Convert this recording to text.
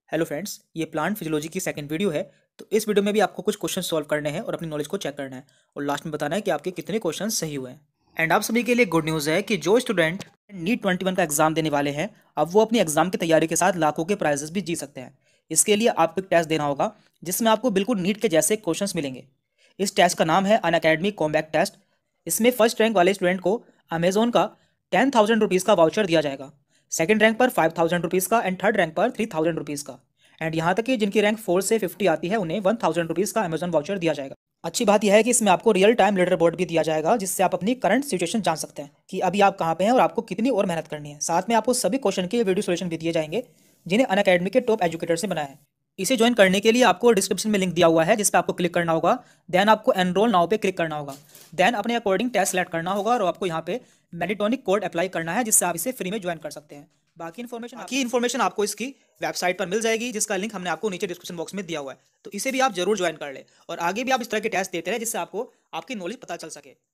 Hello friends, ये plant physiology की second video है। तो इस वीडियो में भी आपको कुछ क्वेश्चन सॉल्व करने हैं और अपनी नॉलेज को चेक करना है और लास्ट में बताना है कि आपके कितने क्वेश्चन सही हुए हैं। एंड आप सभी के लिए गुड न्यूज़ है कि जो स्टूडेंट नीट 21 का एग्जाम देने वाले हैं, अब वो अपनी एग्जाम की तैयारी के साथ लाखों के प्राइजेस भी जीत सकते हैं। इसके लिए आपको एक टेस्ट देना होगा जिसमें आपको बिल्कुल नीट के जैसे क्वेश्चन मिलेंगे। इस टेस्ट का नाम है अनअकैडमी कॉम्बैट टेस्ट। इसमें फर्स्ट रैंक वाले स्टूडेंट को अमेजोन का 10,000 रुपीज़ का वाउचर दिया जाएगा, सेकंड रैंक पर 5,000 रुपीज़ का एंड थर्ड रैंक पर 3,000 रुपीज़ का। एंड यहाँ तक कि जिनकी रैंक 4 से 50 आती है उन्हें 1,000 रुपीज़ का अमेजन वाउचर दिया जाएगा। अच्छी बात यह है कि इसमें आपको रियल टाइम लीडर बोर्ड भी दिया जाएगा जिससे आप अपनी करंट सिचुएशन जान सकते हैं कि अभी आप कहाँ पे हैं और आपको कितनी और मेहनत करनी है। साथ में आपको सभी क्वेश्चन के वीडियो सोल्यूशन भी दिए जाएंगे जिन्हें अनअकैडमी के टॉप एजुकेटर से बनाया है। इसे ज्वाइन करने के लिए आपको डिस्क्रिप्शन में लिंक दिया हुआ है जिस पर आपको क्लिक करना होगा। देन आपको एनरोल नाउ पे क्लिक करना होगा। देन अपने अकॉर्डिंग टेस्ट सेलेक्ट करना होगा और आपको यहाँ पे मेडिटोनिक कोड अप्लाई करना है जिससे आप इसे फ्री में ज्वाइन कर सकते हैं। बाकी इन्फॉर्मेशन आपको इसकी वेबसाइट पर मिल जाएगी जिसका लिंक हमने आपको नीचे डिस्क्रिप्शन बॉक्स में दिया हुआ है। तो इसे भी आप जरूर ज्वाइन कर ले और आगे भी आप इस तरह के टेस्ट देते रहे जिससे आपको आपकी नॉलेज पता चल सके।